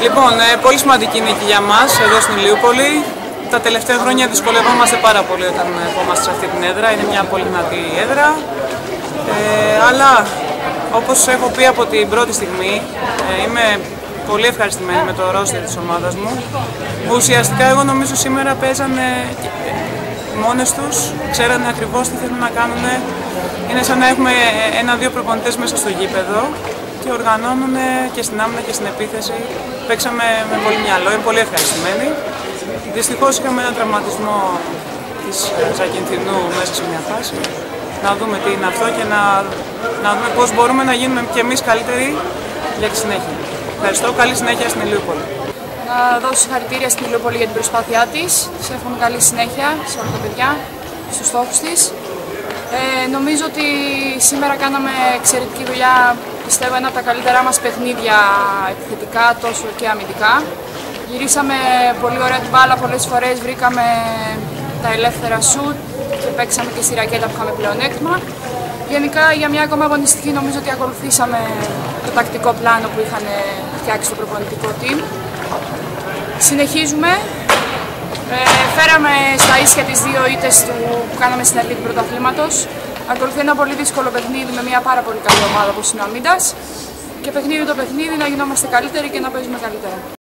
Λοιπόν, πολύ σημαντική νίκη για μας εδώ στην Ηλιούπολη. Τα τελευταία χρόνια δυσκολευόμαστε πάρα πολύ όταν ερχόμαστε σε αυτή την έδρα. Είναι μια πολύ δυνατή έδρα. Αλλά όπως έχω πει από την πρώτη στιγμή, είμαι πολύ ευχαριστημένη με το ρόστερ της ομάδας μου. Ουσιαστικά εγώ νομίζω σήμερα παίζανε μόνες τους, ξέρανε ακριβώς τι θέλουν να κάνουν. Είναι σαν να έχουμε ένα-δύο προπονητές μέσα στο γήπεδο και οργανώνουν και στην άμυνα και στην επίθεση. Παίξαμε με πολύ μυαλό, είμαι πολύ ευχαριστημένη. Δυστυχώς είχαμε έναν τραυματισμό της Ζακυνθινού μέσα σε μια φάση. Να δούμε τι είναι αυτό και να δούμε πώς μπορούμε να γίνουμε και εμείς καλύτεροι για τη συνέχεια. Ευχαριστώ, καλή συνέχεια στην Ηλιούπολη. Να δώσω συγχαρητήρια στην Ηλιούπολη για την προσπάθειά της. Της εύχομαι καλή συνέχεια σε όλα τα παιδιά, στους στόχους της. Νομίζω ότι σήμερα κάναμε εξαιρετική δουλειά, πιστεύω ένα από τα καλύτερά μας παιχνίδια επιθετικά τόσο και αμυντικά. Γυρίσαμε πολύ ωραία την μπάλα, πολλές φορές βρήκαμε τα ελεύθερα σουτ και παίξαμε και στη ρακέτα που είχαμε πλεονέκτημα. Γενικά για μια ακόμα αγωνιστική νομίζω ότι ακολουθήσαμε το τακτικό πλάνο που είχαν φτιάξει το προπονητικό team. Συνεχίζουμε. Φέραμε στα ίσια τις δύο ήττες που κάναμε στην αρχή του πρωταθλήματος. Ακολουθεί ένα πολύ δύσκολο παιχνίδι με μια πάρα πολύ καλή ομάδα όπως είναι ο Αμίντας. Και παιχνίδι το παιχνίδι να γινόμαστε καλύτεροι και να παίζουμε καλύτερα.